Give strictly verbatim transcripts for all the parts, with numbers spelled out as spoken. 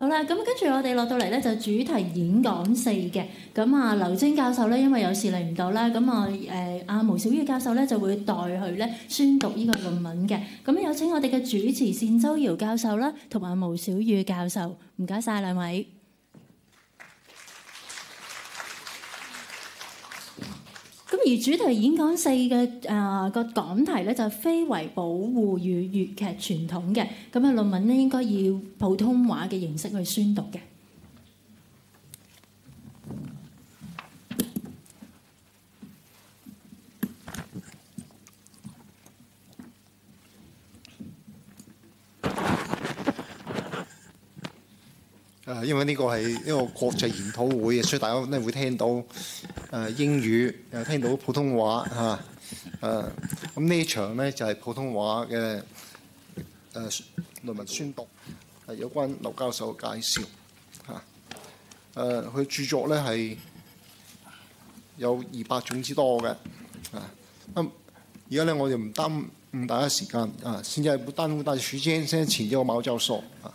好啦，咁跟住我哋落到嚟咧就主題演講四嘅，咁啊劉晶教授咧因為有事嚟唔到啦，咁啊誒阿毛小月教授咧就會代佢咧宣讀呢個論文嘅，咁有請我哋嘅主持單周堯教授啦，同埋毛小月教授，唔該晒兩位。咁而主題演講四嘅誒個講題咧就係非遺保護與粵劇傳統嘅，咁啊論文咧應該以普通話嘅形式去宣讀嘅。 誒，因為呢個係一個國際研討會，所以大家咧會聽到誒英語，又聽到普通話嚇。誒咁呢場咧就係普通話嘅誒論文宣讀，係有關劉教授嘅介紹嚇。誒佢著作咧係有二百種之多嘅啊。咁而家咧我哋唔耽誤大家時間啊，現在不耽誤大家時間，現在請這個毛教授啊。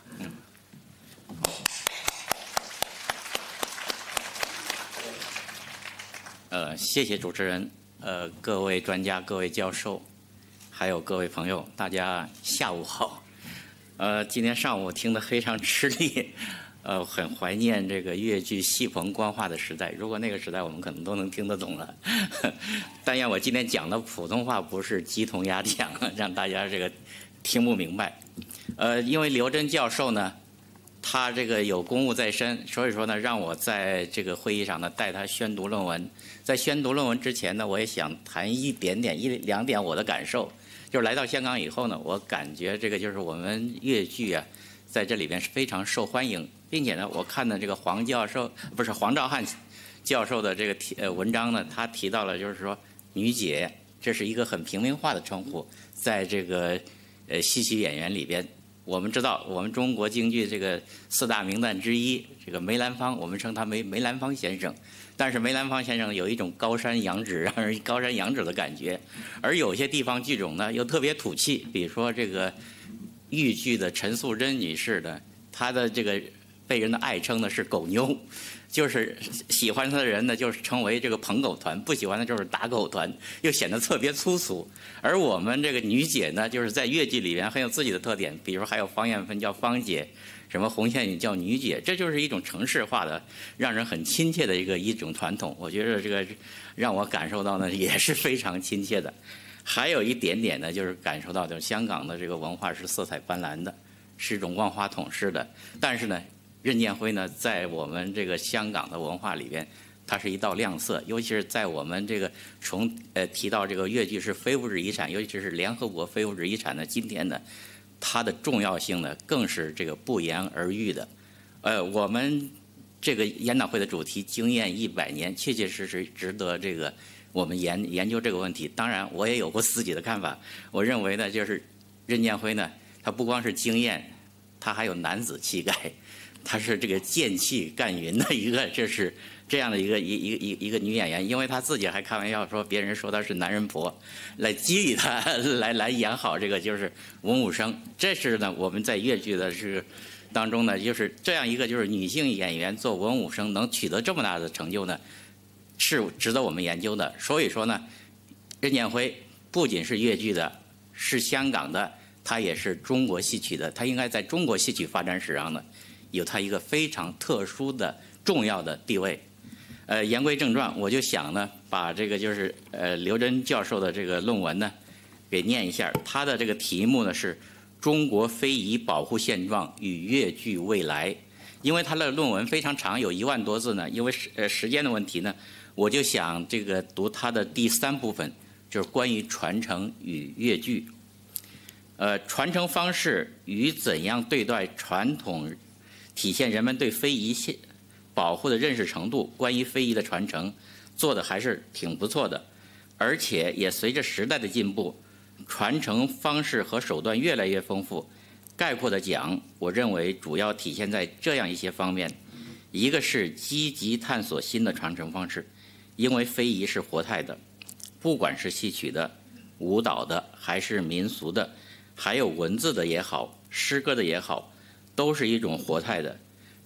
呃，謝謝主持人，呃，各位專家、各位教授，還有各位朋友，大家下午好。呃，今天上午聽得非常吃力，呃，很懷念這個粵劇戲棚官話的時代。如果那個時代我們可能都能聽得懂了。但願我今天講的普通話不是雞同鴨講，讓大家這個聽不明白。呃，因為劉真教授呢，他這個有公務在身，所以說呢，讓我在這個會議上呢帶他宣讀論文。在宣讀論文之前呢，我也想談一點點、一兩點我的感受。就是來到香港以後呢，我感覺這個就是我們粵劇啊，在這裡邊是非常受歡迎，並且呢，我看到這個黃教授不是黃兆漢教授的這個提呃文章呢，他提到了就是說女姐，這是一個很平民化的稱呼，在這個呃戲曲演員裡邊。我們知道，我們中國京劇這個四大名旦之一，這個梅蘭芳，我們稱他梅梅蘭芳先生。但是梅蘭芳先生有一種高山仰止，讓人高山仰止的感覺，而有些地方劇種呢又特別土氣，比如說這個豫劇的陳素貞女士的，她的這個被人的愛稱呢是狗妞，就是喜歡她的人呢就是稱為這個捧狗團，不喜歡的就是打狗團，又顯得特別粗俗。而我們這個女姐呢，就是在粵劇裡面很有自己的特點，比如還有芳艷芬叫芳姐，什麼紅線女叫女姐，這就是一種城市化的，讓人很親切的一個一種傳統。我覺得這個讓我感受到呢也是非常親切的。還有一點點呢，就是感受到就是香港的這個文化是色彩斑斕的，是一種萬花筒式的。但是呢，任劍輝呢在我們這個香港的文化裡邊，它是一道亮色，尤其是在我們這個從呃提到這個粵劇是非物質遺產，尤其是聯合國非物質遺產的今天呢，它的重要性呢更是這個不言而喻的。呃，我們這個研討會的主題經驗一百年，確確實實值得這個我們研研究這個問題。當然，我也有過自己的看法。我認為呢，就是任劍輝呢，他不光是經驗，他還有男子氣概，他是這個劍氣干雲的一個，這是這樣的一個一一一一個女演員。因為她自己還開玩笑說，別人說她是男人婆，來激勵她來來演好這個就是文武生。這是呢，我們在粵劇的是當中呢，就是這樣一個就是女性演員做文武生能取得這麼大的成就呢，是值得我們研究的。所以說呢，任劍輝不僅是粵劇的，是香港的，他也是中國戲曲的，他應該在中國戲曲發展史上呢，有他一個非常特殊的重要的地位。呃，言歸正傳，我就想呢，把這個就是呃劉真教授的這個論文呢，給念一下。他的這個題目呢是《中國非遺保護現狀與粵劇未來》。因為他的論文非常長，有一萬多字呢。因為時呃時間的問題呢，我就想這個讀他的第三部分，就是關於傳承與粵劇。呃，傳承方式與怎樣對待傳統，體現人們對非遺現保護的認識程度，關於非遺的傳承做的還是挺不錯的，而且也隨着時代的進步，傳承方式和手段越來越豐富。概括的講，我認為主要體現在這樣一些方面：一個是積極探索新的傳承方式，因為非遺是活態的，不管是戲曲的、舞蹈的，還是民俗的，還有文字的也好，詩歌的也好，都是一種活態的。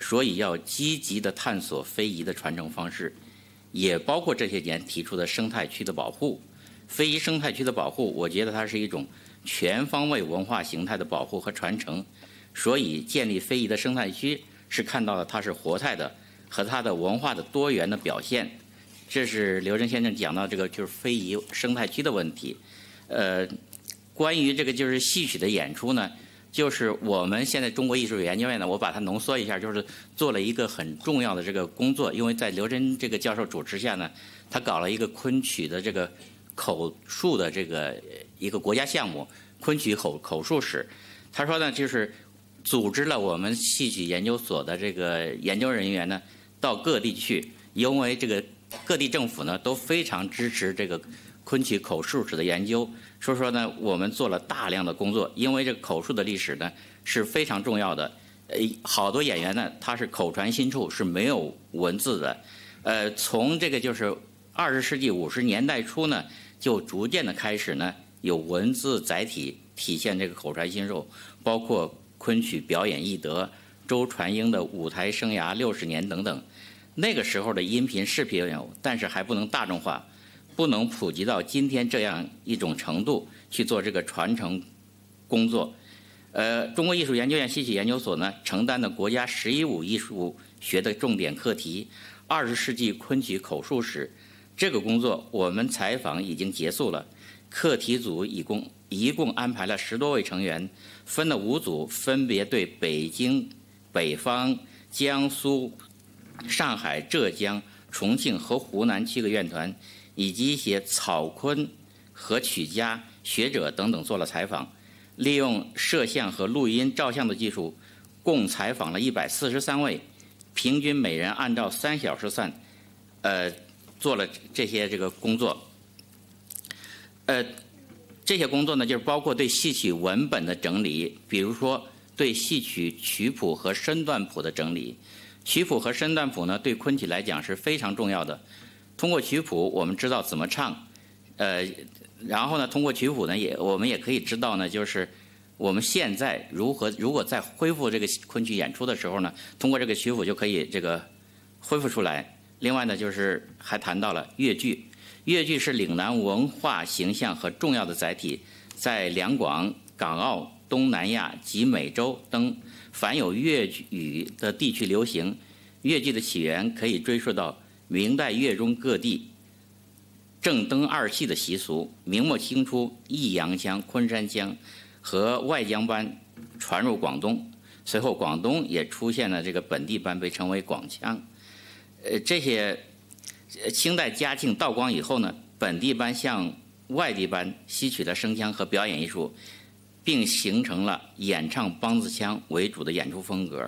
所以要积极的探索非遗的传承方式，也包括这些年提出的生态区的保护。非遗生态区的保护，我觉得它是一种全方位文化形态的保护和传承。所以建立非遗的生态区，是看到了它是活态的和它的文化的多元的表现。这是刘震先生讲到这个就是非遗生态区的问题。呃，关于这个就是戏曲的演出呢，就是我们现在中国艺术研究院呢，我把它浓缩一下，就是做了一个很重要的这个工作。因为在刘震这个教授主持下呢，他搞了一个昆曲的这个口述的这个一个国家项目，昆曲口口述史。他说呢，就是组织了我们戏曲研究所的这个研究人员呢，到各地去，因为这个各地政府呢都非常支持这个昆曲口述史的研究。所以说呢，我们做了大量的工作，因为这个口述的历史呢是非常重要的。呃，好多演员呢，他是口传心授，是没有文字的。呃，从这个就是二十世纪五十年代初呢，就逐渐的开始呢，有文字载体体现这个口传心授，包括昆曲表演艺德、周传英的舞台生涯六十年等等。那个时候的音频视频有，但是还不能大众化，不能普及到今天这样一种程度去做这个传承工作。呃，中国艺术研究院戏曲研究所呢，承担的国家“十一五”艺术学的重点课题——二十世纪昆曲口述史。这个工作我们采访已经结束了，课题组一共一共安排了十多位成员，分了五组，分别对北京、北方、江苏、上海、浙江、重庆和湖南七个院团，以及一些草昆和曲家、学者等等做了采访，利用摄像和录音、照相的技术，共采访了一百四十三位，平均每人按照三小时算，呃，做了这些这个工作。呃，这些工作呢，就是包括对戏曲文本的整理，比如说对戏曲曲谱和身段谱的整理。曲谱和身段谱呢，对昆曲来讲是非常重要的。通过曲谱，我们知道怎么唱，呃，然后呢，通过曲谱呢，也我们也可以知道呢，就是我们现在如何如果在恢复这个昆曲演出的时候呢，通过这个曲谱就可以这个恢复出来。另外呢，就是还谈到了越剧，越剧是岭南文化形象和重要的载体，在两广、港澳、东南亚及美洲等凡有粤语的地区流行。越剧的起源可以追溯到明代粤中各地正登二戏的习俗。明末清初，益阳腔、昆山腔和外江班传入广东，随后广东也出现了这个本地班，被称为广腔。呃，这些清代嘉庆、道光以后呢，本地班向外地班吸取了声腔和表演艺术，并形成了演唱梆子腔为主的演出风格。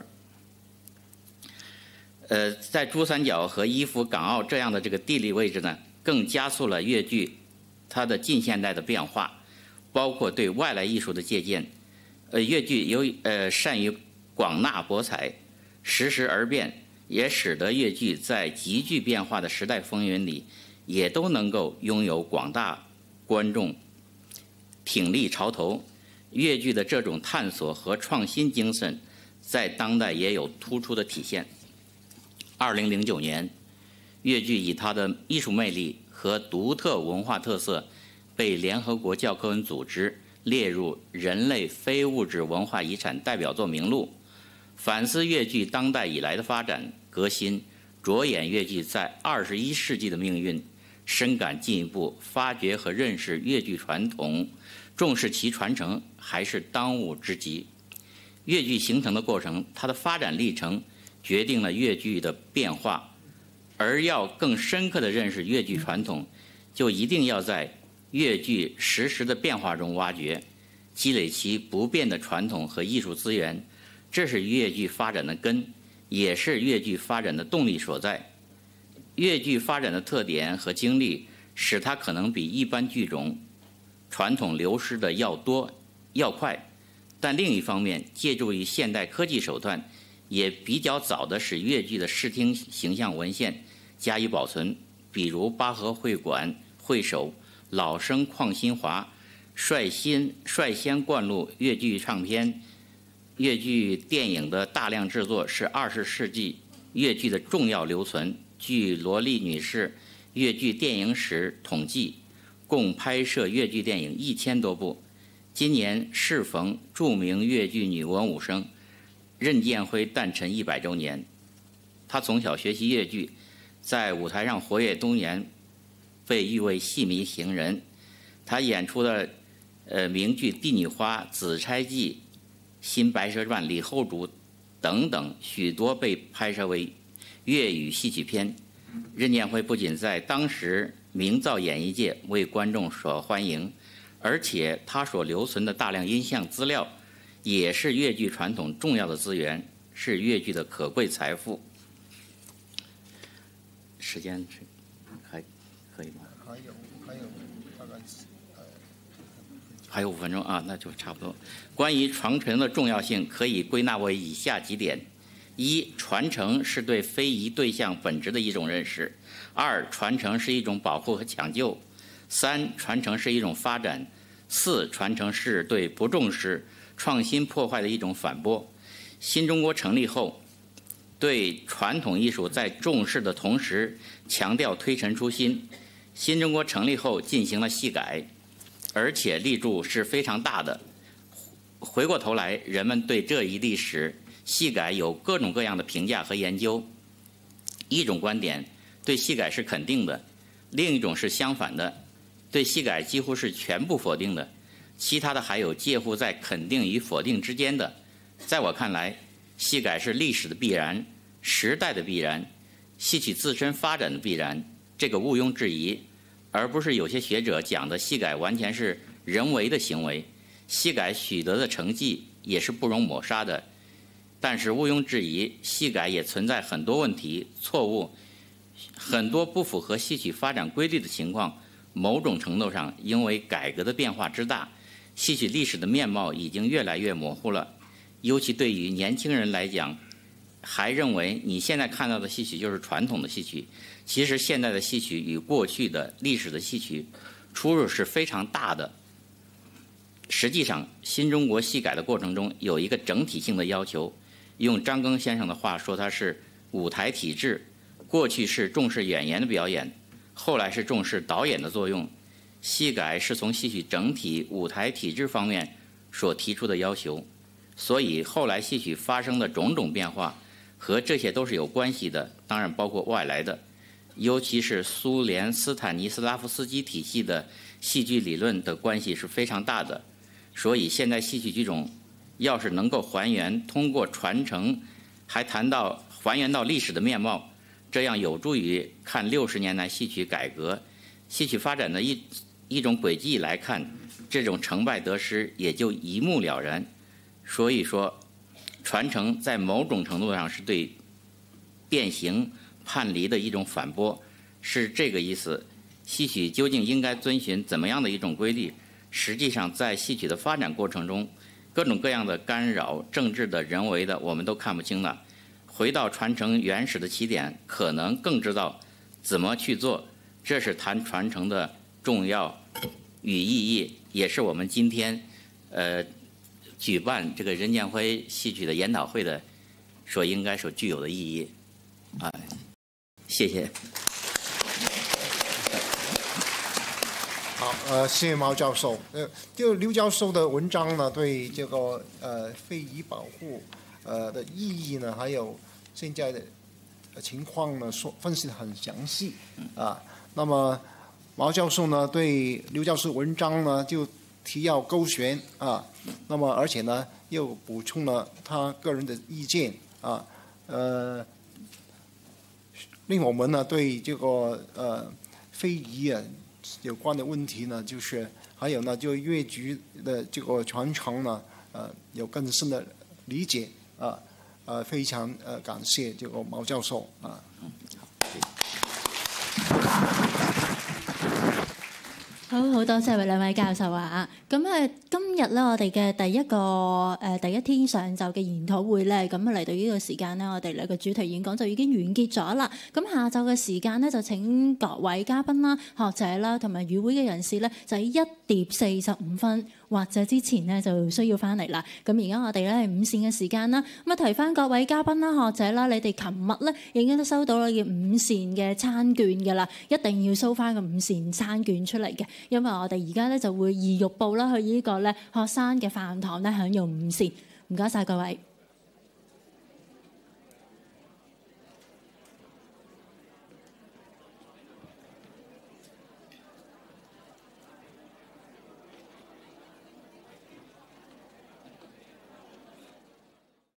呃，在珠三角和伊福、港澳这样的这个地理位置呢，更加速了越剧它的近现代的变化，包括对外来艺术的借鉴。呃，越剧由呃善于广纳博采，时时而变，也使得越剧在急剧变化的时代风云里，也都能够拥有广大观众挺立潮头。越剧的这种探索和创新精神，在当代也有突出的体现。二零零九年，越剧以它的艺术魅力和独特文化特色，被联合国教科文组织列入人类非物质文化遗产代表作名录。反思越剧当代以来的发展革新，着眼越剧在二十一世纪的命运，深感进一步发掘和认识越剧传统，重视其传承还是当务之急。越剧形成的过程，它的发展历程决定了越剧的变化，而要更深刻地认识越剧传统，就一定要在越剧实时的变化中挖掘，积累其不变的传统和艺术资源。这是越剧发展的根，也是越剧发展的动力所在。越剧发展的特点和经历，使它可能比一般剧种传统流失的要多要快，但另一方面，借助于现代科技手段，也比较早的使越剧的视听形象文献加以保存，比如巴河会馆会首老生邝新华率先率先灌录越剧唱片， 越剧电影的大量制作是二十世纪越剧的重要留存。据罗丽女士越剧电影史统计，共拍摄越剧电影一千多部。今年适逢著名越剧女文武生任剑辉诞辰一百周年。她从小学习越剧，在舞台上活跃多年，被誉为戏迷行人。她演出的呃名剧《帝女花》《紫钗记》《新白蛇传》《李后主》等等许多被拍摄为粤语戏曲片。任剑辉不仅在当时名噪演艺界为观众所欢迎，而且他所留存的大量音像资料也是越剧传统重要的资源，是越剧的可贵财富。时间是还可以吗？ 还有还有大概呃还有五分钟啊，那就差不多。关于传承的重要性，可以归纳为以下几点：一、传承是对非遗对象本质的一种认识；二、传承是一种保护和抢救；三、传承是一种发展；四、传承是对不重视、创新破坏的一种反驳。新中国成立后，对传统艺术在重视的同时，强调推陈出新。新中国成立后进行了戏改，而且力度是非常大的。回过头来，人们对这一历史戏改有各种各样的评价和研究。一种观点对戏改是肯定的，另一种是相反的，对戏改几乎是全部否定的，其他的还有介乎在肯定与否定之间的。在我看来，戏改是历史的必然，时代的必然，戏曲自身发展的必然，这个毋庸置疑，而不是有些学者讲的戏改完全是人为的行为。戏改取得的成绩也是不容抹杀的，但是毋庸置疑，戏改也存在很多问题、错误，很多不符合戏曲发展规律的情况。某种程度上，因为改革的变化之大，戏曲历史的面貌已经越来越模糊了。尤其对于年轻人来讲，还认为你现在看到的戏曲就是传统的戏曲，其实现在的戏曲与过去的历史的戏曲出入是非常大的。实际上，新中国戏改的过程中有一个整体性的要求，用张庚先生的话说，它是舞台体制。过去是重视演员的表演，后来是重视导演的作用。戏改是从戏曲整体舞台体制方面所提出的要求，所以后来戏曲发生的种种变化和这些都是有关系的，当然包括外来的，尤其是苏联斯坦尼斯拉夫斯基体系的戏剧理论的关系是非常大的。所以现在戏曲剧种要是能够还原，通过传承还谈到还原到历史的面貌，这样有助于看六十年来戏曲改革、戏曲发展的一一种轨迹来看，这种成败得失也就一目了然。所以说，传承在某种程度上是对变形叛离的一种反驳，是这个意思。戏曲究竟应该遵循怎么样的一种规律？实际上，在戏曲的发展过程中，各种各样的干扰，政治的、人为的，我们都看不清了。回到传承原始的起点，可能更知道怎么去做。这是谈传承的重要与意义，也是我们今天呃举办这个任剑辉戏曲的研讨会的所应该所具有的意义。啊，谢谢。 好，呃，谢谢毛教授。呃，就刘教授的文章呢，对这个呃非遗保护呃的意义呢，还有现在的情况呢，说分析得很详细啊。那么毛教授呢，对刘教授文章呢就提要勾选啊，那么而且呢又补充了他个人的意见啊，呃，令我们呢对这个呃非遗啊有关的问题呢，就是还有呢就越剧的这个传承呢，呃有更深的理解啊，呃非常呃感谢这个毛教授啊。 好好多謝兩位教授啊！咁誒今今日咧，我哋嘅第一個誒、呃、第一天上晝嘅研討會咧，咁嚟到呢個時間咧，我哋兩個主題演講就已經完結咗啦。咁下晝嘅時間咧，就請各位嘉賓啦、學者啦同埋與會嘅人士咧，就喺一碟四十五分或者之前咧就需要翻嚟啦。咁而家我哋咧係午膳嘅時間啦，咁啊提翻各位嘉賓啦、學者啦，你哋琴日咧已經都收到你嘅午膳嘅餐券㗎啦，一定要 show 翻個午膳餐券出嚟嘅，因為我哋而家咧就會移玉步啦去呢個咧學生嘅飯堂咧享用午膳。唔該晒各位。